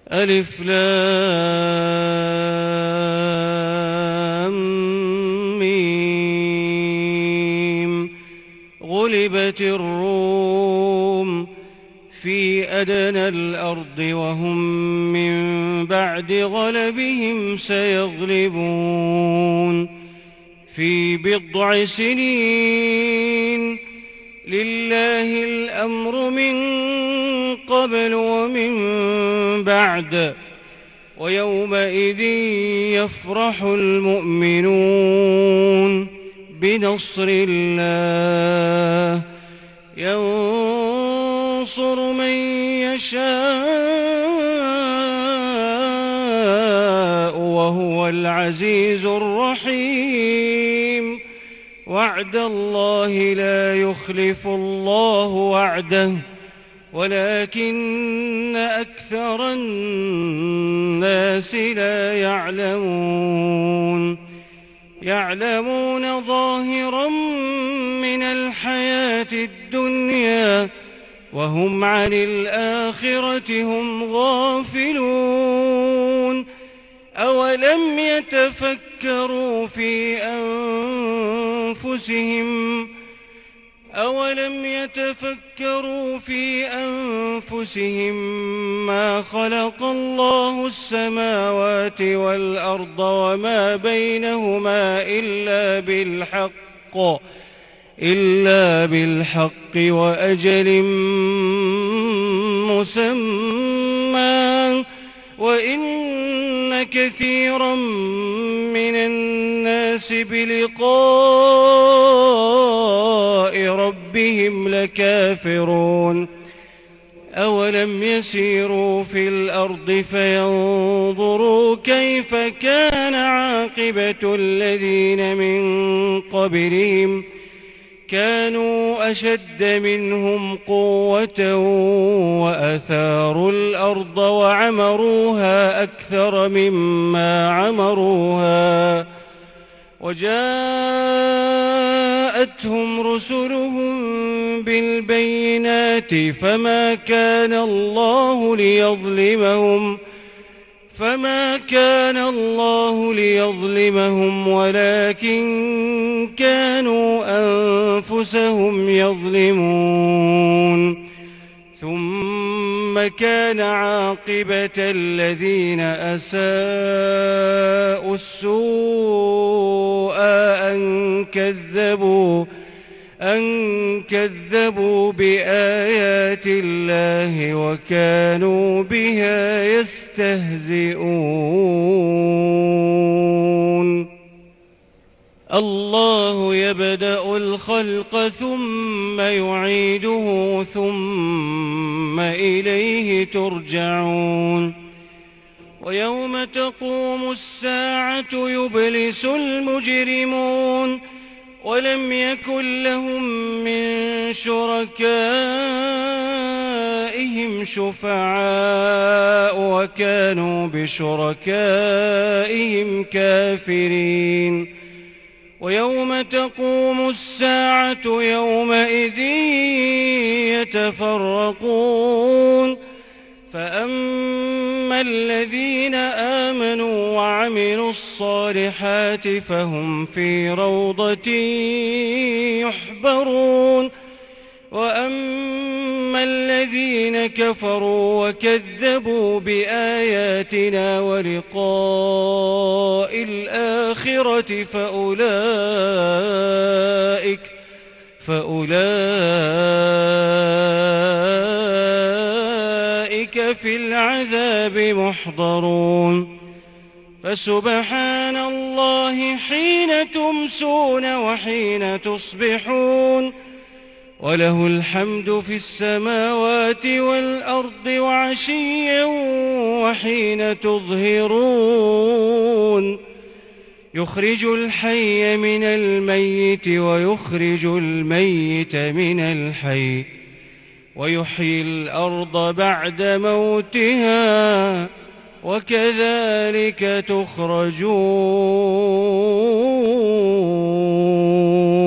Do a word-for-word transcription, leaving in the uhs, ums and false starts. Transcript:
ألف لام ميم. غلبت الروم في أدنى الأرض وهم من بعد غلبهم سيغلبون في بضع سنين. لله الأمر من قبل ومن بعد ويومئذ يفرح المؤمنون بنصر الله ينصر من يشاء وهو العزيز الرحيم. وعد الله لا يخلف الله وعده ولكن أكثر الناس لا يعلمون. يعلمون ظاهرا من الحياة الدنيا وهم عن الآخرة هم غافلون. أولم يتفكروا في أنفسهم أولم يتفكروا في أنفسهم ما خلق الله السماوات والأرض وما بينهما إلا بالحق إلا بالحق وأجل مسمى وإن كثيرا من الناس بلقاء ربهم لكافرون. أولم يسيروا في الأرض فينظروا كيف كان عاقبة الذين من قبلهم كانوا أشد منهم قوة وأثاروا الأرض وعمروها أكثر مما عمروها وجاءتهم رسلهم بالبينات فما كان الله ليظلمهم فما كان الله ليظلمهم ولكن كانوا أنفسهم يظلمون. ثم كان عاقبة الذين أساءوا السوء أن كذبوا أن كذبوا بآيات الله وكانوا بها يستهزئون. الله يبدأ الخلق ثم يعيده ثم إليه ترجعون. ويوم تقوم الساعة يبلس المجرمون ولم يكن لهم من شركائهم شفعاء وكانوا بشركائهم كافرين. ويوم تقوم الساعة يومئذ يتفرقون فأما الذين آمنوا وعملوا الصالحات فهم في روضة يحبرون. وأما الذين كفروا وكذبوا بآياتنا ولقاء الآخرة فأولئك فأولئك في العذاب محضرون. فسبحان الله حين تمسون وحين تصبحون وله الحمد في السماوات والأرض وعشيا وحين تظهرون. يخرج الحي من الميت ويخرج الميت من الحي ويحيي الأرض بعد موتها وكذلك تخرجون.